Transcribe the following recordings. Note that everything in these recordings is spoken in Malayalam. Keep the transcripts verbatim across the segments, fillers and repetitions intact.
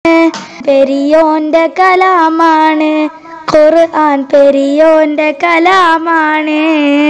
പെരിയോന്റെ കലാമാണ് ഖുർആൻ, പെരിയോന്റെ കലാമാണ്.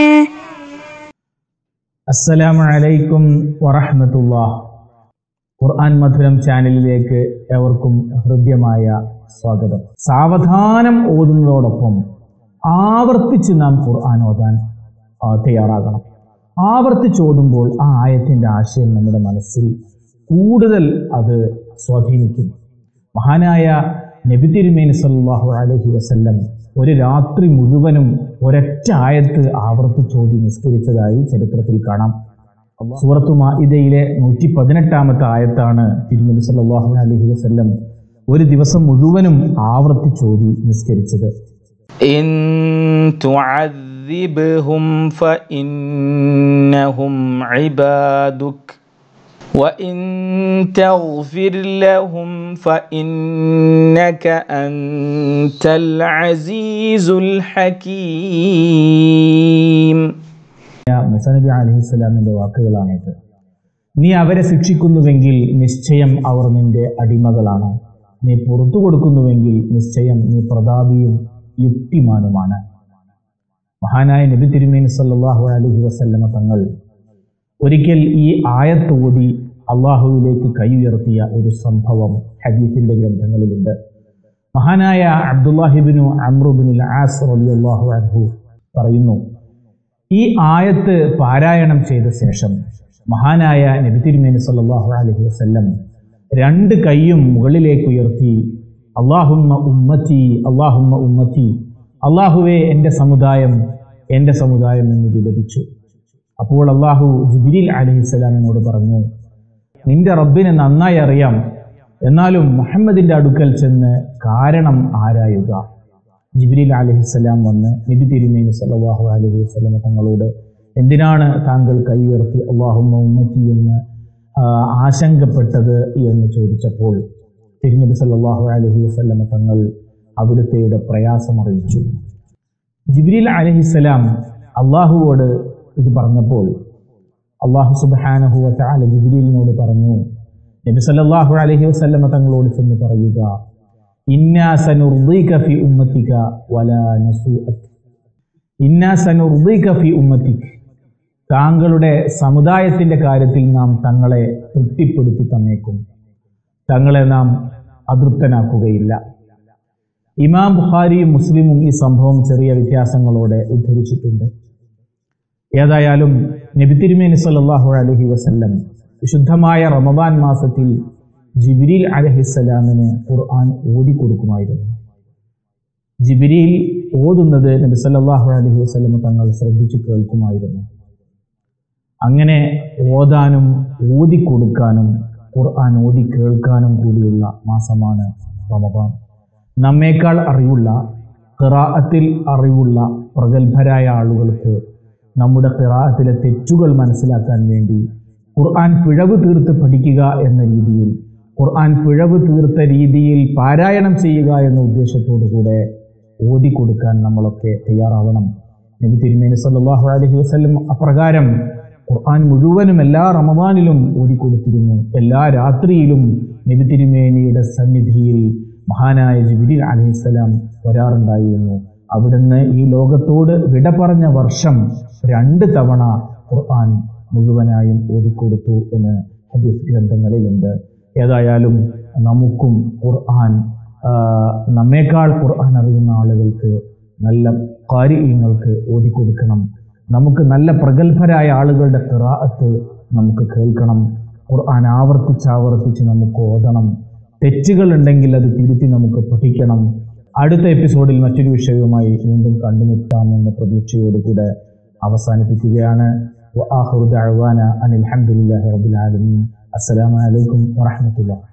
അസ്സലാമു അലൈക്കും വറഹ്മത്തുള്ളാഹ്. ഖുർആൻ മധുരം ചാനലിലേക്ക് ഏവർക്കും ഹൃദ്യമായ സ്വാഗതം. സാവധാനം ഓതുന്നതോടൊപ്പം ആവർത്തിച്ച് നാം ഖുർആൻ ഓതാൻ തയ്യാറാകണം. ആവർത്തിച്ച് ഓതുമ്പോൾ ആ ആയത്തിൻ്റെ ആശയം നമ്മുടെ മനസ്സിൽ കൂടുതൽ അത് സ്വാധീനിക്കും. മഹാനായ നബി തിരുമേനി സല്ലല്ലാഹു അലൈഹി വസല്ലം ഒരു രാത്രി മുഴുവനും ഒരൊറ്റ ആയത്ത് ആവർത്തിച്ചോതി നിസ്കരിച്ചതായി ചരിത്രത്തിൽ കാണാം. സൂറത്തു മാഇദയിലെ നൂറ്റി പതിനെട്ടാമത്തെ ആയത്താണ് തിരുനബി സല്ലല്ലാഹു അലൈഹി വസല്ലം ഒരു ദിവസം മുഴുവനും ആവർത്തിച്ചോതി നിസ്കരിച്ചത്. ഇൻ തുഅദ്ദിബ്ഹും ഫഇന്നഹും ഇബാദുക വഇൻ തഗ്ഫിർ ലഹും ഫഇന്നക അൻതൽ അസീസുൽ ഹകീം. മൂസാ നബി അലൈഹിസ്സലാമിന്റെ വാക്കുകളാണിത്. നീ അവരെ ശിക്ഷിക്കുന്നുവെങ്കിൽ നിശ്ചയം അവർ നിന്റെ അടിമകളാണ്. നീ പുറത്തു കൊടുക്കുന്നുവെങ്കിൽ നിശ്ചയം നീ പ്രതാപിയും യുക്തിമാനുമാണ്. മഹാനായ നബി തിരുമേനി സല്ലല്ലാഹു അലൈഹി വസല്ലമ തങ്ങൾ ഒരിക്കൽ ഈ ആയത്ത് ഓതി അള്ളാഹുവിലേക്ക് കൈ ഉയർത്തിയ ഒരു സംഭവം ഹദീസിന്റെ ഗ്രന്ഥങ്ങളിലുണ്ട്. മഹാനായ അബ്ദുല്ലാഹിബ്നു അംർ ഇബ്നുൽ ആസ് റളിയല്ലാഹു അൻഹു പറയുന്നു, ഈ ആയത്ത് പാരായണം ചെയ്ത ശേഷം മഹാനായ നബി തിരുമേനി സല്ലല്ലാഹു അലൈഹി വസല്ലം രണ്ട് കൈയും മുകളിലേക്ക് ഉയർത്തി അല്ലാഹുമ്മ ഉമ്മത്തി അല്ലാഹുമ്മ ഉമ്മത്തി, അള്ളാഹുവേ എൻ്റെ സമുദായം എൻ്റെ സമുദായം എന്ന് വിലപിച്ചു. അപ്പോൾ അള്ളാഹു ജിബ്രീൽ അലൈഹിസ്സലാമിനോട് പറഞ്ഞു, നിന്റെ റബ്ബിനെ നന്നായി അറിയാം, എന്നാലും മുഹമ്മദിന്റെ അടുക്കൽ ചെന്ന് കാരണം ആരായുക. ജിബ്രീൽ അലൈഹിസ്സലാം വന്ന് നബി തിരുമേനി സല്ലല്ലാഹു അലൈഹി വസല്ലം തങ്ങളോട് എന്തിനാണ് താങ്കൾ കൈ ഉയർത്തി അല്ലാഹുമ്മ ഉമ്മത്തി എന്ന് ആശങ്കപ്പെട്ടത് എന്ന് ചോദിച്ചപ്പോൾ തിരുനബി സല്ലല്ലാഹു അലൈഹി വസല്ലം തങ്ങൾ അവിടുത്തെയുടെ പ്രയാസം അറിയിച്ചു. ജിബ്രീൽ അലൈഹിസ്സലാം അള്ളാഹുവോട് ഇത് പറഞ്ഞപ്പോൾ അള്ളാഹു സുബ്ഹാനഹു വ തആല ജിബ്രീലിനോട് പറഞ്ഞു, നബി സല്ലല്ലാഹു അലൈഹി വസല്ലം തങ്ങളോട് ചെന്ന് പറയുക, ഇന്നാ സനുർദീക ഫി ഉമ്മത്തിക വലാ നസൂഅക. ഇന്നാ സനുർദീക ഫി ഉമ്മത്തിക, താങ്കളുടെ സമുദായത്തിന്റെ കാര്യത്തിൽ നാം തങ്ങളെ തൃപ്തിപ്പെടുത്തി തന്നേക്കും, തങ്ങളെ നാം അതൃപ്തനാക്കുകയില്ല. ഇമാം ബുഖാരിയും മുസ്ലിമും ഈ സംഭവം ചെറിയ വ്യത്യാസങ്ങളോടെ ഉദ്ധരിച്ചിട്ടുണ്ട്. ഏതായാലും നബി തിരുമേനി സല്ലല്ലാഹു അലൈഹി വസല്ലം വിശുദ്ധമായ റമദാൻ മാസത്തിൽ ജിബ്രീൽ അലൈഹിസ്സലാമിന് ഖുർആൻ ഓതി കൊടുക്കുമായിരുന്നു. ജിബ്രീൽ ഓതുന്നത് നബി സല്ലല്ലാഹു അലൈഹി വസല്ലം തങ്ങൾ ശ്രദ്ധിച്ചു കേൾക്കുമായിരുന്നു. അങ്ങനെ ഓതാനും ഓതി കൊടുക്കാനും ഖുർആൻ ഓതി കേൾക്കാനും കൂടിയുള്ള മാസമാണ് റമദാൻ. നമ്മേക്കാൾ അറിവുള്ള, ഖിറാഅത്തിൽ അറിവുള്ള പ്രഗത്ഭരായ ആളുകൾക്ക് നമ്മുടെ ഖിറാഅത്തിലെ തെറ്റുകൾ മനസ്സിലാക്കാൻ വേണ്ടി ഖുർആൻ പിഴവ് തീർത്ത് പഠിക്കുക എന്ന രീതിയിൽ, ഖുർആൻ പിഴവ് തീർത്ത രീതിയിൽ പാരായണം ചെയ്യുക എന്ന ഉദ്ദേശത്തോടു കൂടെ ഓതി കൊടുക്കാൻ നമ്മളൊക്കെ തയ്യാറാവണം. നബി തിരുമേനി സല്ലല്ലാഹു അലൈഹി വസല്ലം അപ്രകാരം ഖുർആൻ മുഴുവനും എല്ലാ റമദാനിലും ഓതി കൊടുത്തിരുന്നു. എല്ലാ രാത്രിയിലും നബി തിരുമേനിയുടെ സന്നിധിയിൽ മഹാനായ ജിബ്രീൽ അലൈഹിസ്സലാം വരാറുണ്ടായിരുന്നു. അവിടുന്ന് ഈ ലോകത്തോട് വിട പറഞ്ഞ വർഷം രണ്ട് തവണ ഖുർആൻ മുഴുവനായും ഓതിക്കൊടുത്തു എന്ന് ഹദീസ് ഗ്രന്ഥങ്ങളിലുണ്ട്. ഏതായാലും നമുക്കും ഖുർആൻ, നമ്മേക്കാൾ ഖുർആൻ അറിയുന്ന ആളുകൾക്ക്, നല്ല ഖാരിഈങ്ങൾക്ക് ഓതിക്കൊടുക്കണം. നമുക്ക് നല്ല പ്രഗത്ഭരായ ആളുകളുടെ ഖിറാഅത്ത് നമുക്ക് കേൾക്കണം. ഖുർആൻ ആവർത്തിച്ചാവർത്തിച്ച് നമുക്ക് ഓതണം. തെറ്റുകൾ ഉണ്ടെങ്കിൽ അത് തിരുത്തി നമുക്ക് പഠിക്കണം. അടുത്ത എപ്പിസോഡിൽ മറ്റൊരു വിഷയവുമായി വീണ്ടും കണ്ടുമുട്ടാമെന്ന പ്രതീക്ഷയോടുകൂടെ അവസാനിപ്പിക്കുകയാണ്. വആഖിറു ദഅ്വാനാ അനിൽ ഹംദുലില്ലാഹി റബ്ബിൽ ആലമീൻ. അസ്സലാമു അലൈക്കും വറഹ്മത്തുള്ളാഹി.